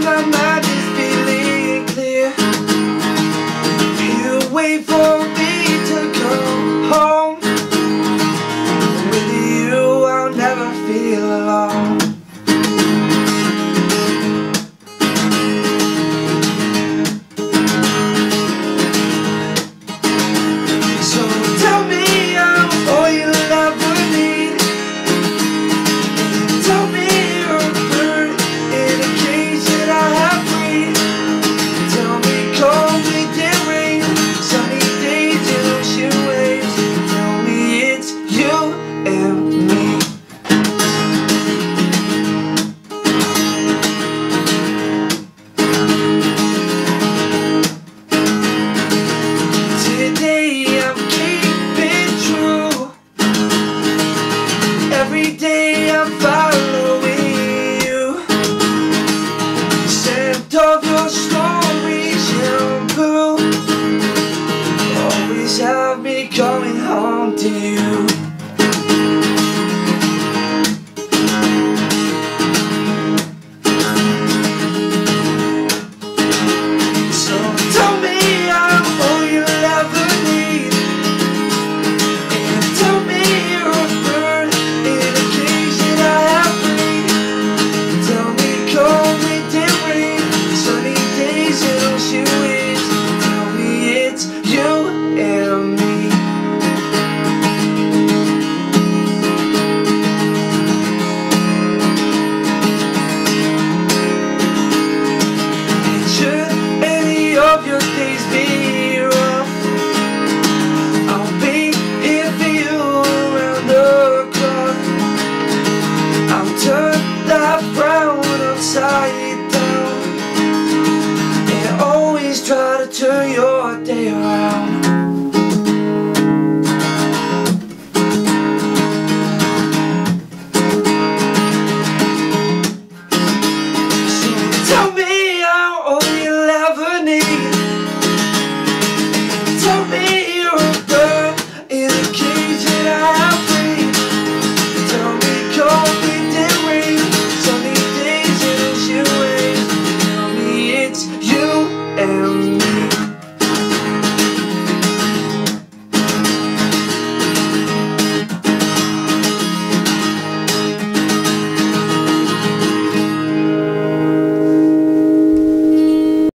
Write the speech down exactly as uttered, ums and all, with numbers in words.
my mind is feeling clear. You wait for me to come home. With you I'll never feel alone. So tell me I'm all you'll ever need. Tell me you're a bird in a cage that I have freed. Tell me cold wind and rain, sunny days and ocean waves. Tell me it's you and me. Today I'm keeping true. Every day I'm following you. Scent of your strawberry shampoo always have me coming home to you. So tell me I'm all you'll ever need. And tell me you're a bird in a cage that I have freed. Tell me cold wind and rain, sunny days and ocean waves. Tell me it's you and me. And should any of your days be rough, I'll be here for you around the clock. I'll turn that frown upside down and always try to turn your